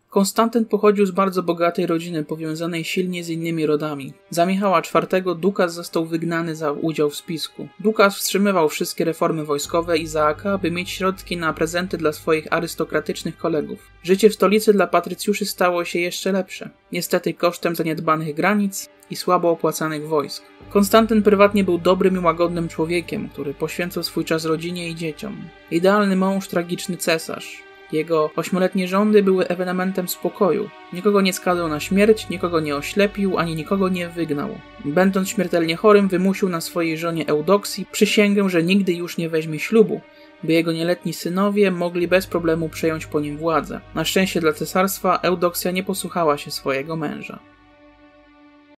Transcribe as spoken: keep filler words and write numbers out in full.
Konstantyn pochodził z bardzo bogatej rodziny, powiązanej silnie z innymi rodami. Za Michała czwartego Dukas został wygnany za udział w spisku. Dukas wstrzymywał wszystkie reformy wojskowe Izaaka, aby mieć środki na prezenty dla swoich arystokratycznych kolegów. Życie w stolicy dla patrycjuszy stało się jeszcze lepsze. Niestety kosztem zaniedbanych granic i słabo opłacanych wojsk. Konstantyn prywatnie był dobrym i łagodnym człowiekiem, który poświęcał swój czas rodzinie i dzieciom. Idealny mąż, tragiczny cesarz. Jego ośmioletnie rządy były ewenementem spokoju. Nikogo nie skazał na śmierć, nikogo nie oślepił, ani nikogo nie wygnał. Będąc śmiertelnie chorym, wymusił na swojej żonie Eudoksji przysięgę, że nigdy już nie weźmie ślubu, by jego nieletni synowie mogli bez problemu przejąć po nim władzę. Na szczęście dla cesarstwa Eudoksja nie posłuchała się swojego męża.